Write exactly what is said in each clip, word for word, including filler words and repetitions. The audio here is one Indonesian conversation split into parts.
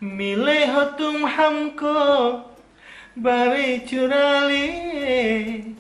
मिले हो तुम हमको बारे चुरा लिए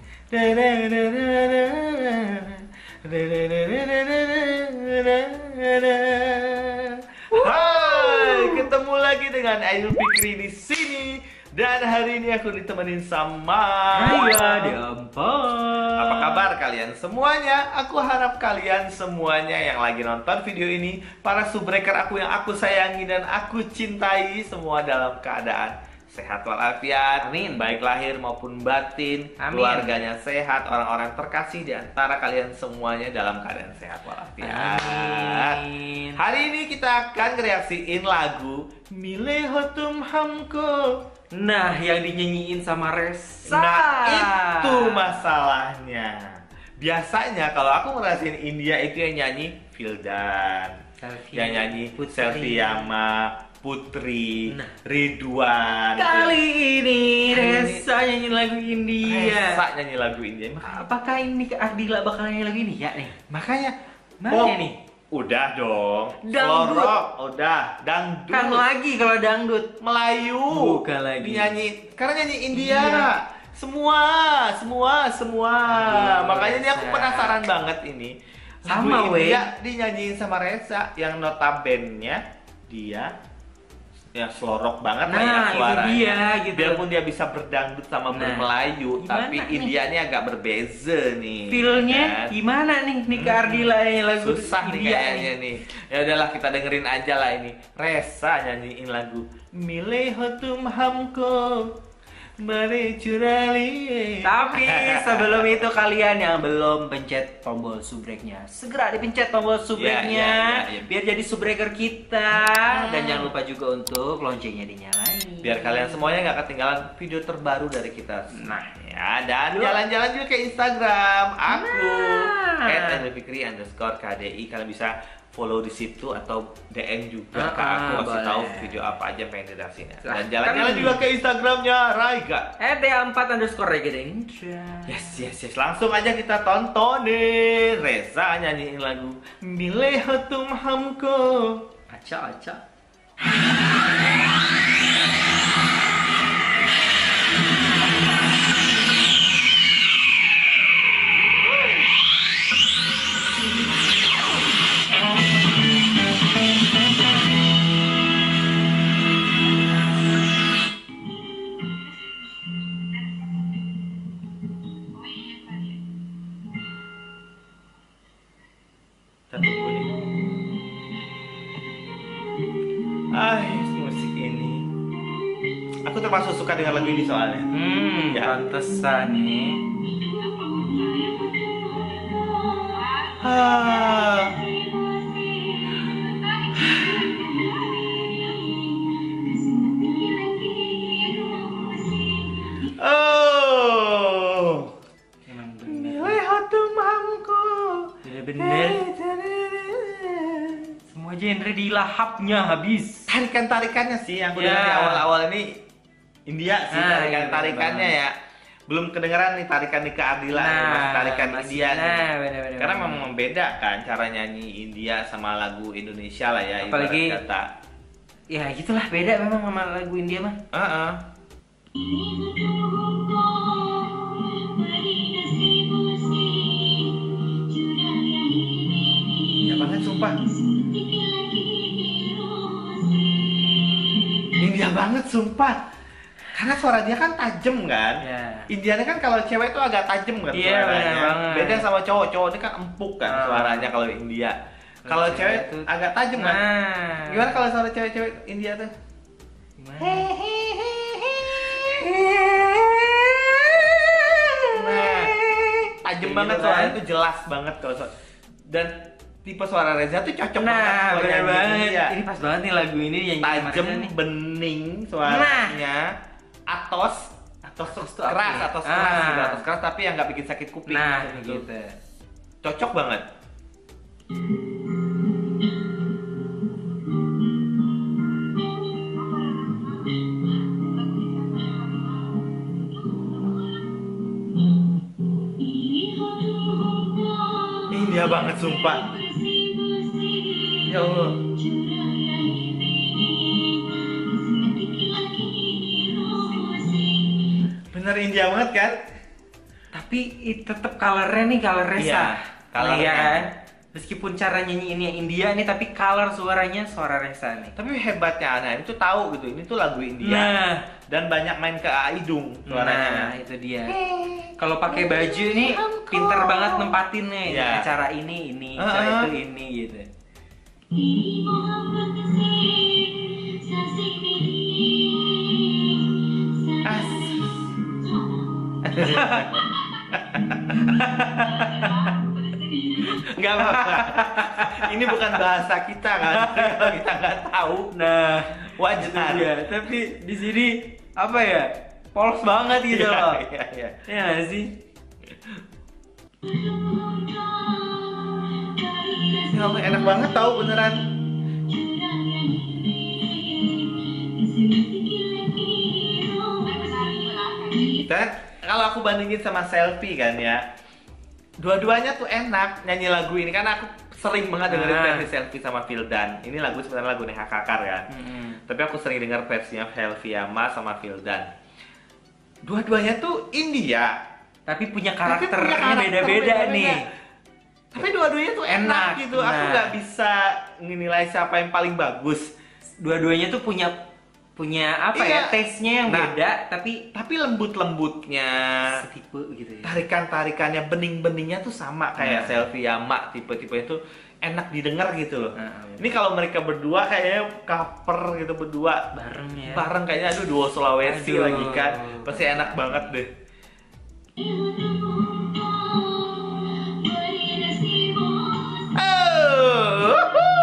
Hai, ketemu lagi dengan Aidil Fikri di sini. Dan hari ini aku ditemenin sama Raya Diampar. Apa kabar kalian semuanya? Aku harap kalian semuanya yang lagi nonton video ini, para subbreaker aku yang aku sayangi dan aku cintai, semua dalam keadaan sehat walafiat. Amin. Baik lahir maupun batin. Amin. Keluarganya sehat, orang-orang terkasih di antara kalian semuanya dalam keadaan sehat walafiat. Amin. Hari ini kita akan kreasiin lagu Mile Ho Tum Hamko. Nah, yang dinyanyiin sama Resa. Nah, itu masalahnya. Biasanya kalau aku ngerasain India itu yang nyanyi Vildan, Selfie. yang nyanyi Putri. Selviama, Putri, Nah. Ridwan. Kali ini Kali ini Resa nyanyi lagu India. Resa nyanyi lagu India. Makanya, Apakah ini ke Ardila bakal nyanyi lagu India nih? makanya Mana pop. nih? Udah dong. Dangdut. Slow rock, udah. Dangdut. Kan lagi kalau dangdut. Melayu. Bukan lagi. Nyanyi, karena nyanyi India. Iya. Semua, semua, semua. Aduh, Makanya ini aku Resa. penasaran banget ini. Sama, Lagu weh. India dinyanyiin sama Resa yang notabene-nya dia yang slow rock banget lah ya Nah, itu suaranya. dia gitu. Biarpun dia bisa berdangdut sama Nah, bermelayu, gimana tapi nih? India ini agak berbeza nih. Feel-nya kan? gimana nih nih ke Ardila yang lagu Susah nih India kayaknya nih. Ya udahlah, kita dengerin aja lah ini. Resa nyanyiin lagu Mile Ho Tum Hamko Mare Curali. Tapi sebelum itu kalian yang belum pencet tombol subbreaknya, segera dipencet tombol subbreaknya Ya, ya, ya, ya. biar jadi subbreaker kita. Dan jangan lupa juga untuk loncengnya dinyalain. Biar kalian semuanya nggak ketinggalan video terbaru dari kita. Nah, Ya, dan Yuk. jalan-jalan juga ke Instagram aku Nah. at Aidil Fikri underscore K D I. Kalian bisa follow di situ atau D M juga ke Ah, aku, kasih boleh. tahu video apa aja yang pengen dirasain. Dan Silahkan. jalan-jalan juga ke Instagramnya Raiga. R D empat underscore regedeng. Yes, yes, yes. Langsung aja kita tontonin Resa nyanyiin lagu Mile Ho Tum Hamko. Aca aca. Kita tunggu nih. Ah, musik ini. Aku termasuk suka dengan lagu ini soalnya. Hmm, Ya. pantesan nih. Ah. Oh. Emang bener. Mile Ho Tum Hamko. Bener-bener semua genre dilahapnya habis. Tarikan-tarikannya sih yang aku Ya. dengar di awal-awal ini India sih, Ah, tarikan-tarikannya iya, ya. Belum kedengeran nih tarikan di ke Ardila nih, masih tarikan masih- India nih. nah, bener-bener. Karena memang beda kan cara nyanyi India sama lagu Indonesia lah ya, Apalagi- ibarat kata. Ya gitulah, beda memang sama lagu India mah. Heeh. Ya banget sumpah. India banget sumpah. Karena suara dia kan tajam kan. Ya. Indianya kan kalau cewek itu agak tajam kan Iya, suaranya. benar banget. Beda sama cowok. Cowok ini kan empuk kan Ah. suaranya kalau India. Kalau Kalau cewek cewek tuh- agak tajam kan. Nah. Gimana kalau suara cewek-cewek India tuh? Gimana? Nah, tajam Kayak banget gitu suaranya kan. itu jelas banget kalau suara. Dan tipe suara Reza tuh cocok Nah, banget buat bener nyanyi banget. India. Ini pas banget nih lagu ini yang Tajam, bening suaranya, atos, atos, Atos tuh keras, apa ya? atos keras Ah. gitu, atos keras tapi yang nggak bikin sakit kuping. Nah, gitu. gitu. Cocok banget. India banget sumpah. Ya Allah. Bener India banget kan? Tapi tetap colornya nih color Reza. Iya, colornya. Iya kan? Meskipun cara nyanyiinnya India nih, tapi color suaranya suara Reza nih. Tapi hebatnya Ana itu tahu gitu, ini tuh lagu India. Nah, dan banyak main ke hidung suaranya. Nah, itu dia. Kalau pakai baju nih pinter banget nempatinnya. Iya. Cara ini ini, Uh-uh. cara itu ini gitu. Nggak apa-apa. Ini bukan bahasa kita kan. Kalau kita nggak tahu, Nah, wajar. ya, tapi di sini apa ya? Polos banget gitu Iya, loh. iya, iya. Ya nggak sih? Ya, enak banget tahu beneran. Dan kalau aku bandingin sama Selfie kan ya, dua-duanya tuh enak nyanyi lagu ini kan aku sering banget dengerin Ah. versi Selfie sama Vildan. Ini lagu sebenarnya lagu Neha Kakar kan. Hmm. Tapi aku sering denger versinya Selfie Yama sama Vildan. Dua-duanya tuh India. Tapi punya Tapi karakternya punya karakter beda-beda beda-beda. nih. Tapi dua-duanya tuh enak, Enak, gitu. Aku nah. nggak bisa menilai siapa yang paling bagus. Dua-duanya tuh punya punya apa Iya. ya? Taste-nya yang Nah. beda, tapi Tapi lembut-lembutnya, setipe gitu ya. tarikan-tarikannya, bening-beningnya tuh sama kayak Nah. Selfie Yama, tipe-tipe itu enak didengar gitu loh. Nah, iya. Ini kalau mereka berdua kayaknya cover gitu berdua Bareng ya. bareng kayaknya aduh duo Sulawesi Aduh. lagi kan. Pasti enak banget deh. Oh.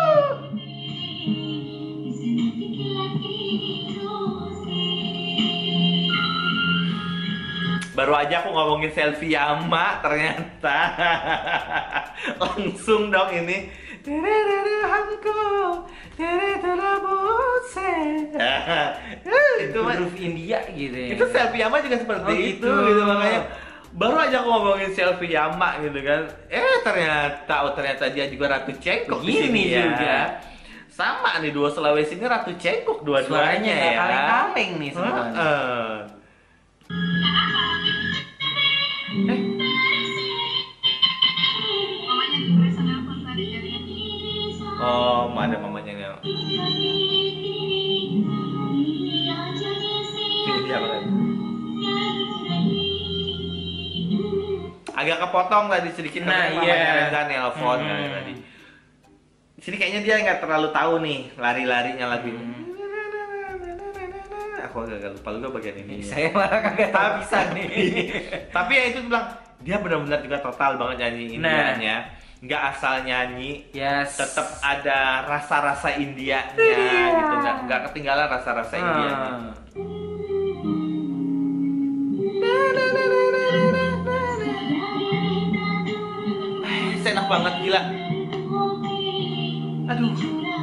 Baru aja aku ngomongin Selfie Yama ternyata langsung dong ini. Itu mah- Huruf India gitu ya. itu Selfie Yama juga seperti Oh, itu gitu. gitu makanya baru aja aku ngomongin Selfie Yama gitu kan, eh ternyata oh ternyata dia juga Ratu Cengkok di Begini sini ya. juga. Sama nih dua Sulawesi ini Ratu Cengkok dua-duanya Suaranya nggak ya. kaleng-kaleng nih sebenarnya. Heeh. Oh, ada mamanya nih. Ini dia banget. Agak kepotong tadi sedikit Nah, karena iya. mamanya Reza nelpon Hmm. kan tadi. Di sini kayaknya dia nggak terlalu tahu nih lari-larinya lagu ini. Aku agak lupa juga bagian ini. Saya malah kagak tahu bisa nih. Tapi ya itu bilang dia benar-benar juga total banget nyanyi Nah. Indianya. Nggak asal nyanyi, Yes. tetap ada rasa-rasa Indianya gitu, nggak nggak ketinggalan rasa-rasa Indianya. Ah. Eh, enak banget gila. Aduh.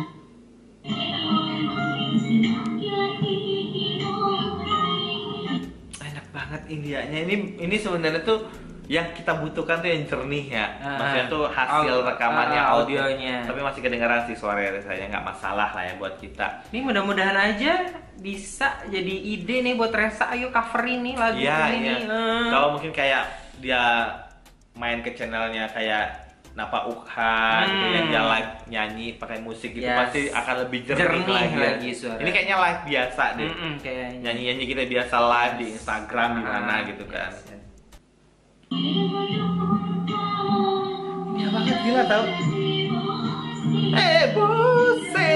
Enak banget Indianya. Ini ini sebenarnya tuh yang kita butuhkan tuh yang jernih ya. Ah. Maksudnya tuh hasil Au- rekamannya, ah, audio. audionya. Tapi masih kedengaran sih suara saya, nggak masalah lah ya buat kita. Ini mudah-mudahan aja bisa jadi ide nih buat Reza. Ayo cover ini lagu Iya, ini iya. nih. Eh. Kalau mungkin kayak dia main ke channelnya kayak Napa Ukha gitu, Hmm. yang dia live nyanyi pakai musik gitu, Yes. pasti akan lebih jernih, Jernih lagi, ya. lagi suara. Ini kayaknya live biasa deh. Mm-mm, kayaknya. Nyanyi-nyanyi kita biasa live di Instagram di mana Ah, gitu kan. yes, yes. Ya banget gila tau. Eh bose.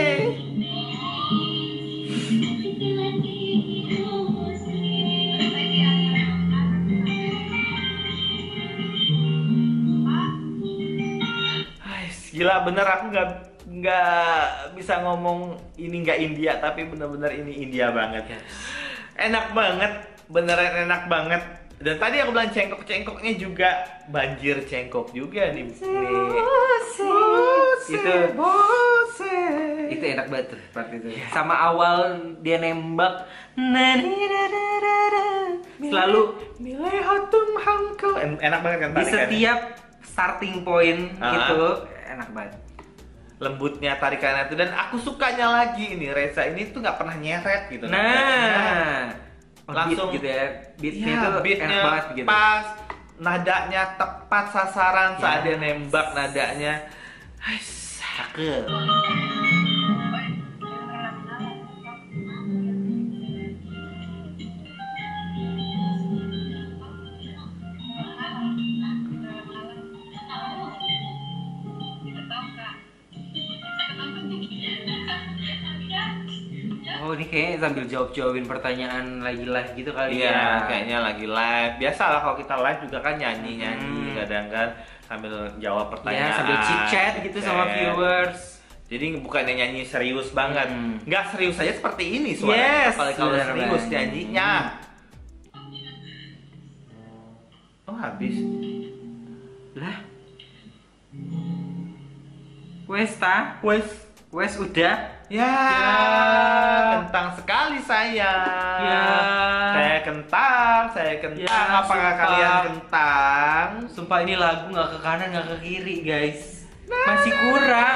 Ais, gila bener aku nggak nggak bisa ngomong ini nggak India tapi bener-bener ini India banget. Yes. Enak banget, beneran enak banget. Dan tadi aku bilang cengkok-cengkoknya juga banjir cengkok juga nih. nih. Itu itu enak banget tuh part itu. Sama awal dia nembak selalu Nilai hatum hamko. Enak banget kan di tarikannya? setiap starting point Ah. itu enak banget. Lembutnya tarikannya itu, dan aku sukanya lagi ini Reza ini tuh nggak pernah nyeret gitu. Nah, Oh, langsung beat gitu ya. Beatnya ya, itu beatnya enak banget gitu. pas, nadanya tepat sasaran Yes. saat dia nembak nadanya. Cakep. Oh ini kayaknya sambil jawab-jawabin pertanyaan lagi live gitu kali Iya, ya. kayaknya lagi live. Biasalah kalau kita live juga kan nyanyi-nyanyi Hmm. kadang kan sambil jawab Ya pertanyaan. sambil chit-chat gitu sama chat. viewers. Jadi bukannya nyanyi serius banget. Hmm. Nggak serius aja seperti ini suaranya. Yes, Apalagi kalau benar serius banget. nyanyinya. Oh habis. Lah. Wes ta? Wes. Wes udah. Ya, Ya. kentang sekali saya. Ya. Saya kentang, saya kentang. Ya, Apakah sumpah. kalian kentang? Sumpah ini lagu nggak ke kanan nggak ke kiri guys. Masih kurang.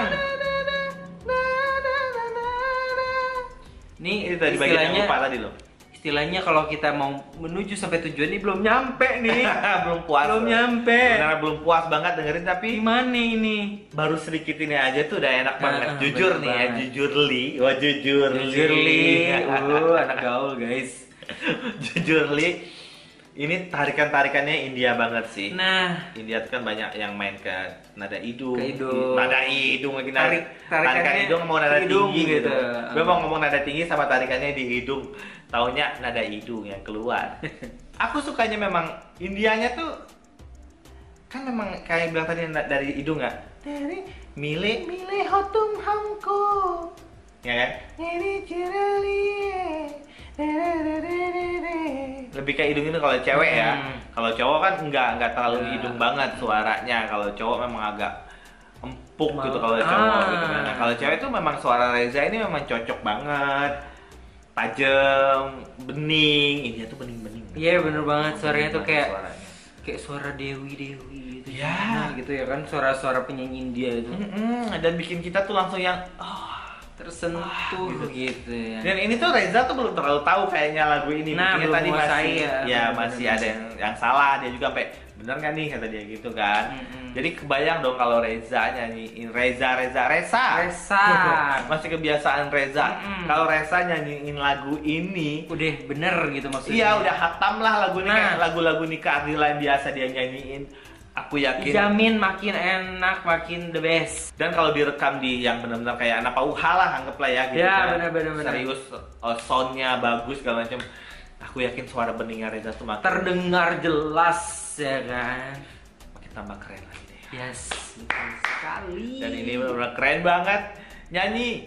Nih Ini tadi bagian yang istilahnya lupa tadi loh. istilahnya kalau kita mau menuju sampai tujuan ini belum nyampe nih. belum puas. Belum loh. nyampe. Benar belum puas banget dengerin tapi Gimana ini? baru sedikit ini aja tuh udah enak banget. Ah, Jujur bener nih ya, banget. jujur li. Wah jujur li. Jujur li, uh, anak gaul guys. Jujur li. Ini tarikan-tarikannya India banget sih. Nah, India tuh kan banyak yang main ke nada hidung, Ke hidung. nada hidung lagi nada, Tarik- tarikan tarikannya hidung mau nada ke hidung tinggi gitu. gitu. Gue mau ngomong nada tinggi sama tarikannya di hidung, taunya nada hidung yang keluar. Aku sukanya memang Indianya tuh kan memang kayak bilang tadi na- dari hidung nggak? Dari mile mile hotum hamko, ya kan? Ini ciralie. Lebih kayak hidung itu kalau cewek ya. Hmm. Kalau cowok kan enggak enggak terlalu Ya. hidung banget suaranya. Kalau cowok memang agak empuk Mau- gitu kalau cowok Ah. gitu kan. Nah, kalau cewek itu memang suara Reza ini memang cocok banget. Tajam, bening. Ini tuh bening-bening. iya bener banget suaranya tuh Bening kayak banget suaranya. kayak suara Dewi Dewi gitu. Ya. Nah, gitu ya kan suara-suara penyanyi India itu. Mm-mm, dan bikin kita tuh langsung yang oh. Tersentuh gitu. gitu ya. Dan ini tuh Reza tuh belum terlalu tahu kayaknya lagu ini. Nah, Mungkin belum tadi menguasai masih ya. ya Bener, masih bener. ada yang yang salah. Dia juga sampai bener nggak nih kata dia gitu kan. Mm-mm. Jadi kebayang dong kalau Reza nyanyiin Reza Reza Reza. Reza. Masih kebiasaan Reza. Mm-mm. Kalau Reza nyanyiin lagu ini, Udah bener gitu maksudnya. iya udah hatam lah lagu ini Nah. kayak lagu-lagu nikah Ardila yang biasa dia nyanyiin. Aku yakin. Dijamin makin enak, makin the best. Dan kalau direkam di yang benar-benar kayak anak pauha lah anggaplah ya gitu Ya, kan. benar-benar, benar. Serius, uh, soundnya bagus segala macam. Aku yakin suara beningnya Reza tuh makin, Terdengar jelas ya kan. makin tambah keren lagi deh. Yes, betul sekali. Dan ini benar-benar keren banget nyanyi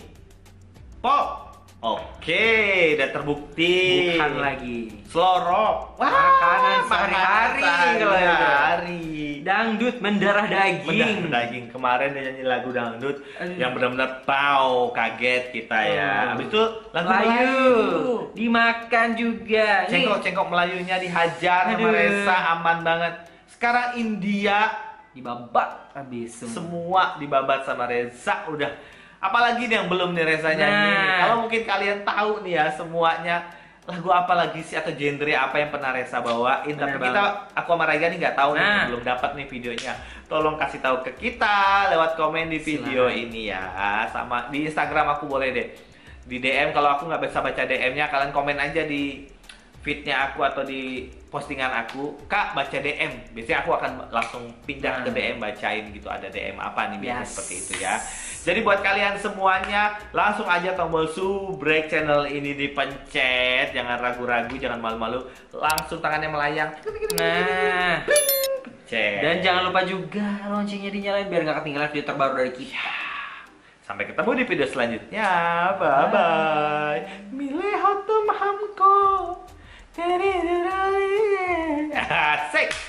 pop. Oke, udah terbukti. Bukan lagi. Slow rock. Makanan sehari-hari kalau itu. sehari-hari. Dangdut mendarah daging. Mendarah daging. Kemarin dia nyanyi lagu dangdut Aduh. yang benar-benar pow, kaget kita ya. Oh. Habis itu lagu Melayu. Melayu. Dimakan juga. Nih, Cengkok-cengkok Melayunya dihajar sama Aduh. Reza, aman banget. Sekarang India dibabat habis semua. semua dibabat sama Reza udah. Apalagi nih yang belum nih Reza nyanyi. Nah. Kalau mungkin kalian tahu nih ya semuanya lagu apa lagi sih atau genre apa yang pernah Reza bawain. Bener Tapi kita, aku sama Rega nih nggak tahu nih, Nah. belum dapat nih videonya. Tolong kasih tahu ke kita lewat komen di video Silakan. ini ya. Sama di Instagram aku boleh deh. Di D M kalau aku nggak bisa baca D M-nya, kalian komen aja di feed-nya aku atau di postingan aku, Kak baca D M. Biasanya aku akan langsung pindah Nah. ke D M bacain gitu ada D M apa nih biasanya Yes. seperti itu ya. Jadi buat kalian semuanya langsung aja tombol subrek channel ini dipencet, jangan ragu-ragu, jangan malu-malu, langsung tangannya melayang. Nah, Pencet. dan jangan lupa juga loncengnya dinyalain biar nggak ketinggalan video terbaru dari kita. Sampai ketemu di video selanjutnya. Bye bye. Mile hotum hamko. Asik.